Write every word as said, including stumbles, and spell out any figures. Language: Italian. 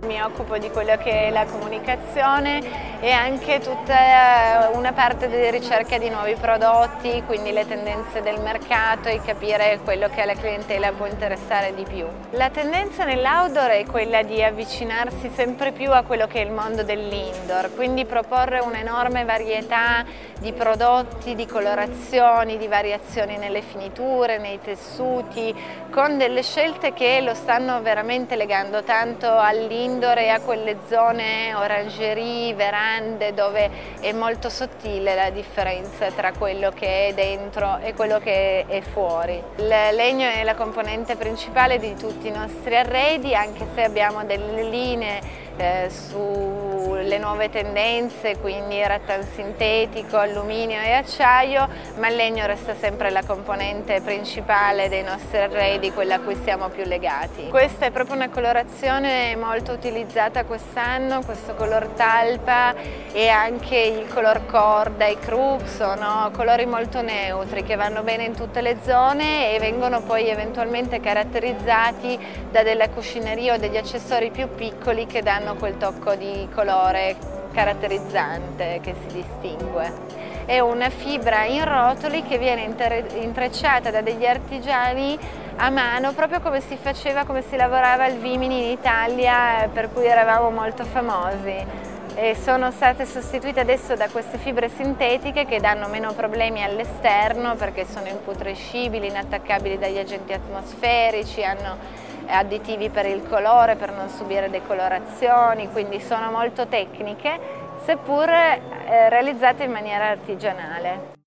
mi occupo di quello che è la comunicazione e anche tutta una parte di ricerca di nuovi prodotti, quindi le tendenze del mercato e capire quello che alla clientela può interessare di più. La tendenza nell'outdoor è quella di avvicinarsi sempre più a quello che è il mondo dell'indoor, quindi proporre un'enorme varietà di prodotti, di colorazioni, di variazioni nelle finiture, nei tessuti, con delle scelte che lo stanno veramente legando tanto all'indoor e a quelle zone orangerie, verande, dove è molto sottile la differenza tra quello che è dentro e quello che è fuori. Il legno è la componente principale di tutti i nostri arredi, anche se abbiamo delle linee eh, sulle nuove tendenze, quindi rattan sintetico, alluminio e acciaio, ma il legno resta sempre la componente principale dei nostri arredi, quella a cui siamo più legati. Questa è proprio una colorazione molto utilizzata quest'anno, questo color talpa e anche il color corda, i croup, sono colori molto neutri che vanno bene in tutte le zone e vengono poi eventualmente caratterizzati da della cuscineria o degli accessori più piccoli che danno quel tocco di colore caratterizzante che si distingue. È una fibra in rotoli che viene intrecciata da degli artigiani a mano, proprio come si faceva, come si lavorava il vimini in Italia, per cui eravamo molto famosi. E sono state sostituite adesso da queste fibre sintetiche che danno meno problemi all'esterno perché sono imputrescibili, inattaccabili dagli agenti atmosferici, hanno additivi per il colore, per non subire decolorazioni, quindi sono molto tecniche, seppur eh, realizzate in maniera artigianale.